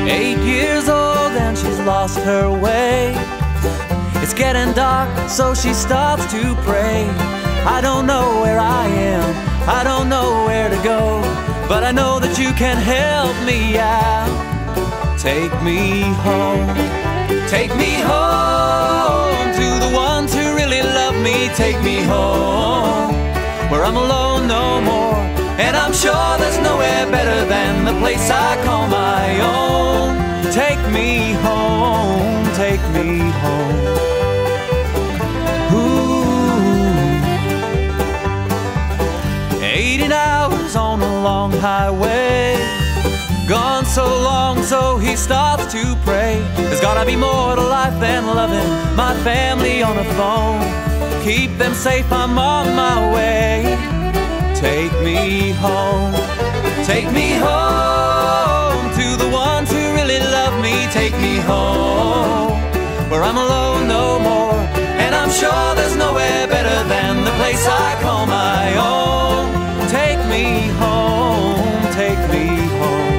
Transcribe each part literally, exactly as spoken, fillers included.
Eight years old and she's lost her way. It's getting dark, so she starts to pray. I don't know where I am, I don't know where to go, but I know that you can help me out. Take me home, take me home to the ones who really love me. Take me home, where I'm alone no more, and I'm sure there's nowhere better than the place I call my own. Take me home, take me home. Eighteen hours on a long highway, gone so long, so he starts to pray. There's gotta be more to life than loving my family on the phone. Keep them safe, I'm on my way. Take me home, take me home to the ones who really love me. Take me home, where I'm alone no more, and I'm sure there's nowhere better than the place I call my own. Take me home, take me home.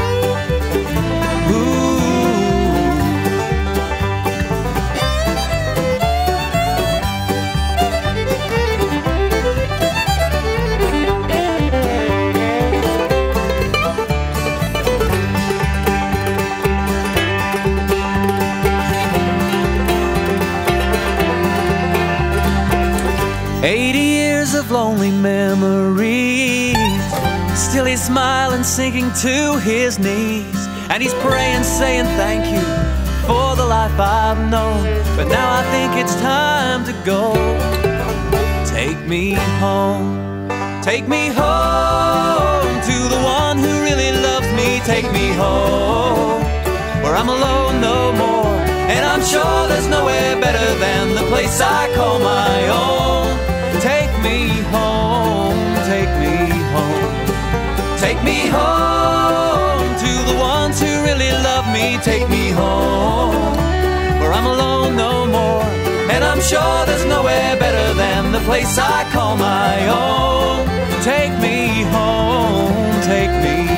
Eighty years of lonely memories, still he's smiling, sinking to his knees, and he's praying, saying thank you for the life I've known, but now I think it's time to go. Take me home, take me home to the one who really loves me. Take me home, where I'm alone no more, and I'm sure there's nowhere better than the place I call my own. Take me home, take me home. Take me home to the ones who really love me. Take me home, where I'm alone no more, and I'm sure there's nowhere better than the place I call my own. Take me home, take me